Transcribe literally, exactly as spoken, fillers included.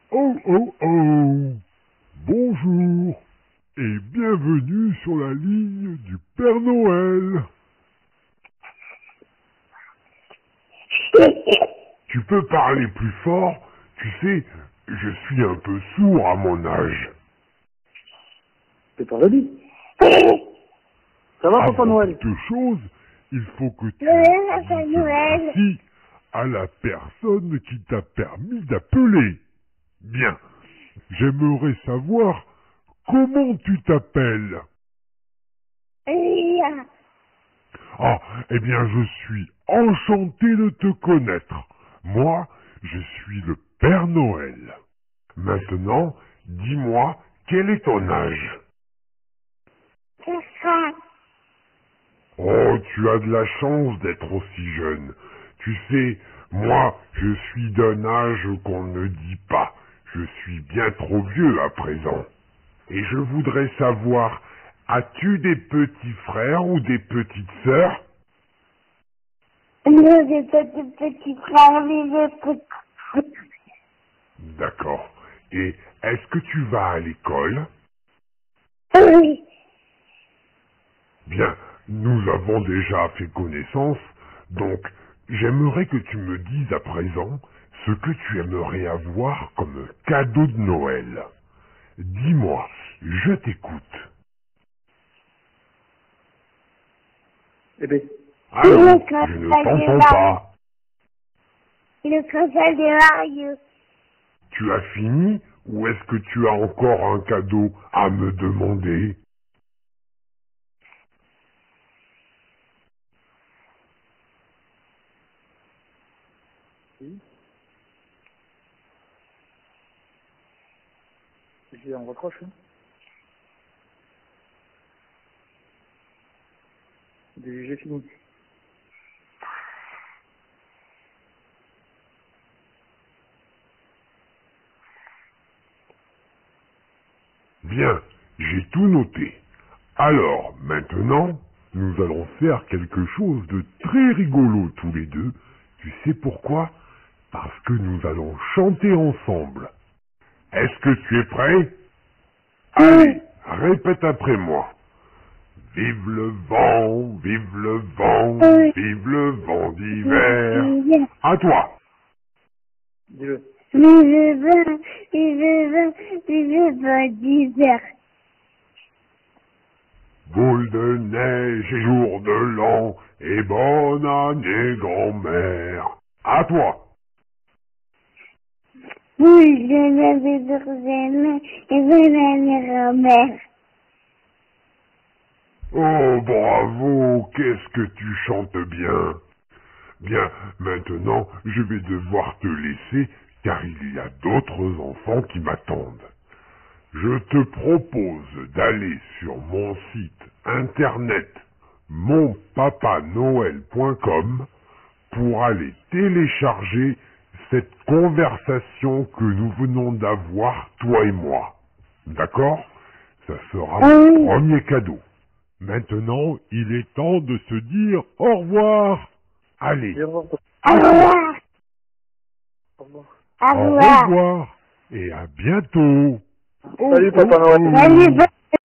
Oh oh oh! Bonjour et bienvenue sur la ligne du Père Noël. Tu peux parler plus fort? Tu sais, je suis un peu sourd à mon âge. C'est pas dit. Ça va, Papa Avant Noël? toute chose, il faut que tu Joyeux Papa dises Noël. merci à la personne qui t'a permis d'appeler. Bien, j'aimerais savoir comment tu t'appelles. Lia. Ah, eh bien, je suis enchanté de te connaître. Moi, je suis le Père Noël. Maintenant, dis-moi, quel est ton âge? Papa. Oh, tu as de la chance d'être aussi jeune. Tu sais, moi, je suis d'un âge qu'on ne dit pas. Je suis bien trop vieux à présent. Et je voudrais savoir, as-tu des petits frères ou des petites sœurs? Nous, des petits petits frères, des petits. D'accord. Et est-ce que tu vas à l'école? Oui. Bien, nous avons déjà fait connaissance, donc j'aimerais que tu me dises à présent ce que tu aimerais avoir comme cadeau de Noël. Dis-moi, je t'écoute. Eh bien, Allô, Le je ne cantal de t'entends Mario. pas. Le cantal de Mario. Tu as fini ou est-ce que tu as encore un cadeau à me demander? oui. J'ai on recroche. Hein. J'ai fini. Bien, j'ai tout noté. Alors, maintenant, nous allons faire quelque chose de très rigolo tous les deux. Tu sais pourquoi? Parce que nous allons chanter ensemble. Est-ce que tu es prêt? Allez, répète après moi. Vive le vent, vive le vent, Oui. vive le vent d'hiver. Vive À toi. le Dis-le. vent, vive le vent, vive le vent d'hiver. Boule de neige et jour de l'an, et bonne année grand-mère. À toi. Oui, je l'avais besoin et bonne année, grand-mère. Oh, bravo, qu'est-ce que tu chantes bien. Bien, maintenant, je vais devoir te laisser, car il y a d'autres enfants qui m'attendent. Je te propose d'aller sur mon site internet mon papa noël point com pour aller télécharger cette conversation que nous venons d'avoir, toi et moi. D'accord? Ça sera mon Oui. premier cadeau. Maintenant, il est temps de se dire au revoir. Allez, Dis au revoir. Papa. Au à toi. revoir. Au revoir. Au Au revoir. revoir et à bientôt. Oh, Salut, oh, Papa Noël. oh. Salut,